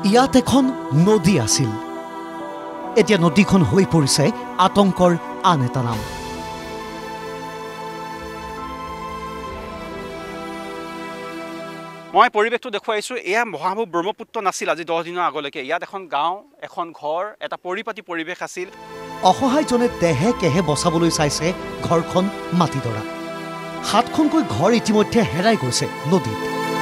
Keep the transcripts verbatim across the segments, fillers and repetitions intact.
ইয়াত এখন নদী আছিল এতিয়া নদীখন হৈ পৰিছে আতংকৰ আন এটা নাম মই পৰিৱেশটো দেখুৱাইছো এয়া মহাবাহু ব্ৰহ্মপুত্ৰ নাছিল আজি দহ দিনৰ আগলৈকে ইয়াত এখন গাঁও এখন ঘৰ এটা পৰিপাটি পৰিৱেশ আছিল অসহায়জনে দেহে কেহে বচাবলৈ চাইছে ঘৰখন মাটিডৰা সাতখনকৈ ঘৰ ইতিমধ্যে হেৰাই গৈছে নদীত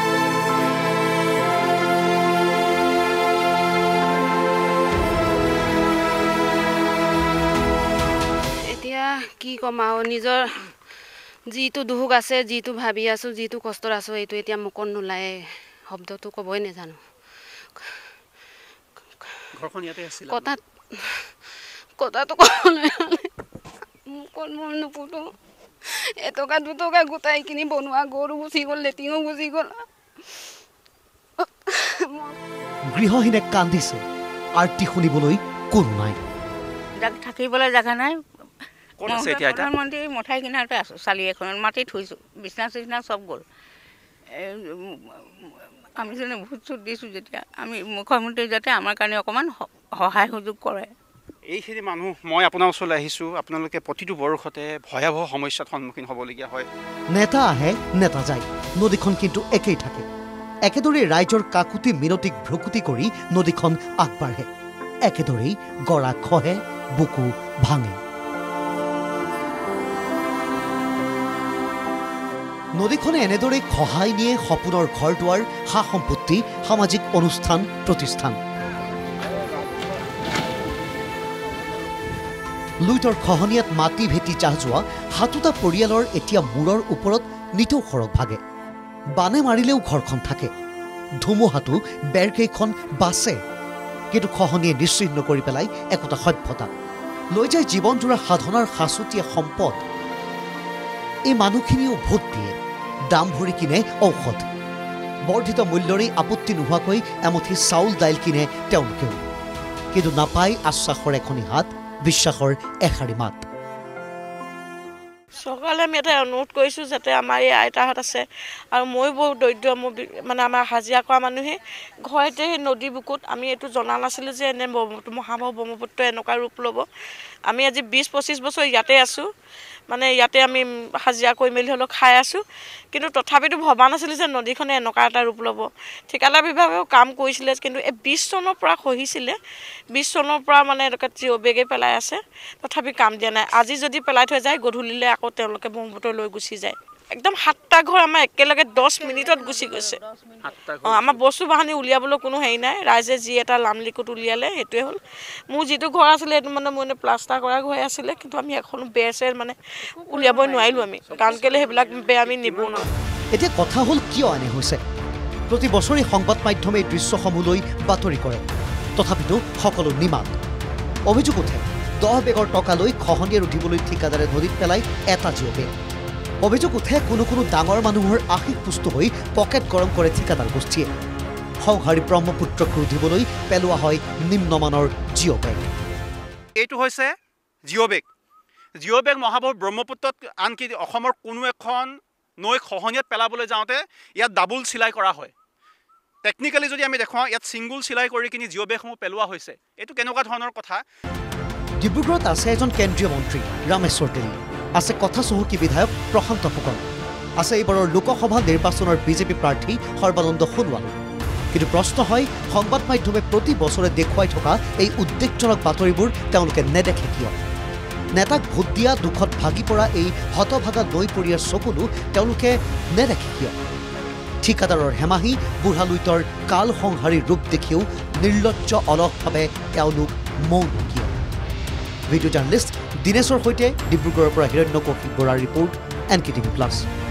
এতিয়া কি কম আৰু নিজৰ যিটো দুখ আছে যিটো ভাবি আছো যিটো কষ্ট আছো এইটো এতিয়া মুকন নোলায় শব্দটো কবই নেজানো ঘৰখন ইয়াতে আছিল কথা কথাটো ক'বলৈ মুকন মই নুপুতো এটকা দুটকা গোটাই কিনি বনোৱা গৰু গুচি গ'ল লেটিঙো গুচি গ'ল গৃহহীনে কান্দিছে আৰ্তি শুনিবলৈ কোনো নাই থাকিবলৈ জাগা নাই প্ৰধানমন্ত্ৰী মঠাই কিনাৰতে আছোঁ চালি এখনত মাটি থৈছোঁ বিচনা চিচনা চব গ'ল আমি যেনে ভোট চোট দিছোঁ যেতিয়া আমি মুখ্যমন্ত্ৰী যাতে আমাৰ কাৰণে অকণমান সহায় সুযোগ কৰে এইখিনি মানুহ মই আপোনাৰ ওচৰলৈ আহিছোঁ আপোনালোকে প্ৰতিটো বৰ্ষতে ভয়াৱহ সমস্যাৰ সন্মুখীন হ'বলগীয়া হয় নেতা আহে নেতা যায় নদীখন কিন্তু একেই থাকে একেদৰে ৰাইজৰ কাকুতি মিনতিক ভ্ৰকুতি কৰি নদীখন আগবাঢ়ে একেদৰেই গৰা খহে বুকু ভাঙে নদীখনে এনেদৰে খহাই নিয়ে সপোনৰ ঘৰ দুৱাৰ সা সম্পত্তি সামাজিক অনুষ্ঠান প্ৰতিষ্ঠান লুইতৰ খহনীয়াত মাটি ভেটি জাহ যোৱা সাতোটা পৰিয়ালৰ এতিয়া মূৰৰ ওপৰত নিতৌ সৰগ ভাগে বানে মাৰিলেও ঘৰখন থাকে ধুমুহাটো বেৰকেইখন বাচে কিন্তু খহনীয়ে নিশ্চিহ্ন কৰি পেলাই একোটা সভ্যতা লৈ যায় জীৱনজোৰা সাধনাৰ সাঁচতীয়া সম্পদ এই মানুহখিনিও ভোট দিয়ে দাম ভৰি কিনে ঔষধ বৰ্ধিত মূল্যৰে আপত্তি নোহোৱাকৈ এমুঠি চাউল দাইল কিনে তেওঁলোকেও কিন্তু নাপায় আশ্বাসৰ এখনি হাত বিশ্বাসৰ এষাৰি মাত চৰকাৰলৈ আমি এটা অনুৰোধ কৰিছোঁ যাতে আমাৰ এই আইতাহঁত আছে আৰু মই বহুত দৰিদ্ৰ মোৰ মানে আমাৰ হাজিৰা কৰা মানুহে ঘৰতে সেই নদী বুকুত আমি এইটো জনা নাছিলোঁ যে এনে মহাবাহু ব্ৰহ্মপুত্ৰ এনেকুৱা ৰূপ ল'ব আমি আজি বিছ পঁচিছ বছৰ ইয়াতে আছোঁ মানে ইয়াতে আমি হাজিৰা কৰি মেলি হ'লেও খাই আছোঁ কিন্তু তথাপিতো ভবা নাছিলোঁ যে নদীখনে এনেকুৱা এটা ৰূপ ল'ব ঠিকাদাৰ বিভাগেও কাম কৰিছিলে কিন্তু এই বিছ চনৰ পৰা খহিছিলে বিছ চনৰ পৰা মানে এনেকুৱা জিঅ' বেগে পেলাই আছে তথাপি কাম দিয়া নাই আজি যদি পেলাই থৈ যায় গধূলিলৈ আকৌ তেওঁলোকে ব্ৰহ্মপুত্ৰ লৈ গুচি যায় একদম সাতটা ঘৰ আমাৰ একেলগে দহ মিনিটত গুচি গৈছে অঁ আমাৰ বস্তু বাহানি উলিয়াবলৈ কোনো হেৰি নাই ৰাইজে যি এটা লামলিকুট উলিয়ালে সেইটোৱে হ'ল মোৰ যিটো ঘৰ আছিলে সেইটো মানে মোৰ প্লাষ্টাৰ কৰা ঘৰ আছিলে কিন্তু আমি এখনো বেৰ চেৰ মানে উলিয়াবই নোৱাৰিলোঁ আমি কাৰণ কেলৈ সেইবিলাক বেৰ আমি নিবও নোৱাৰোঁ এতিয়া কথা হ'ল কিয় এনে হৈছে প্ৰতি বছৰে সংবাদ মাধ্যমে এই দৃশ্যসমূহ লৈ বাতৰি কৰে তথাপিতো সকলো নিমাত অভিযোগ উঠে দহ বেগৰ টকা লৈ খহনীয়াৰ উঠিবলৈ ঠিকাদাৰে নদীত পেলাই এটা জিঅ' বেগ অভিযোগ উঠে কোনো কোনো ডাঙৰ মানুহৰ আশীষ পুষ্ট হৈ পকেট গৰম কৰে ঠিকাদাৰ গোষ্ঠীয়ে সংহাৰী ব্ৰহ্মপুত্ৰক ৰুধিবলৈ পেলোৱা হয় নিম্নমানৰ জিঅ' বেগ এইটো হৈছে জিঅ' বেগ জিঅ' বেগ মহাবাহু ব্ৰহ্মপুত্ৰত আনকি অসমৰ কোনো এখন নৈ খহনীয়াত পেলাবলৈ যাওঁতে ইয়াত ডাবুল চিলাই কৰা হয় টেকনিকেলি যদি আমি দেখুৱাওঁ ইয়াত ছিংগুল চিলাই কৰি কিনি জিঅ' বেগসমূহ পেলোৱা হৈছে এইটো কেনেকুৱা ধৰণৰ কথা ডিব্ৰুগড়ত আছে এজন কেন্দ্ৰীয় মন্ত্ৰী ৰামেশ্বৰ তেলী আছে কথা চহকী বিধায়ক প্ৰশান্ত ফুকন আছে এইবাৰৰ লোকসভা নিৰ্বাচনৰ বিজেপি প্ৰাৰ্থী সৰ্বানন্দ সোণোৱাল কিন্তু প্ৰশ্ন হয় সংবাদ মাধ্যমে প্ৰতি বছৰে দেখুৱাই থকা এই উদ্বেগজনক বাতৰিবোৰ তেওঁলোকে নেদেখে কিয় নেতাক ভোট দিয়া দুখত ভাগি পৰা এই হতভাগা নৈ পৰিয়াৰ চকুলো তেওঁলোকে নেদেখে কিয় ঠিকাদাৰৰ হেমাহি বুঢ়া লুইতৰ কাল সংহাৰী ৰূপ দেখিও নিৰ্লজ্জ অলসভাৱে তেওঁলোক মৌন কিয় ভিডিঅ' জাৰ্নেলিষ্ট দিনেশৰ সৈতে ডিব্ৰুগড়ৰ পৰা হিৰণ্য কৌশিক বৰাৰ report N K TV plus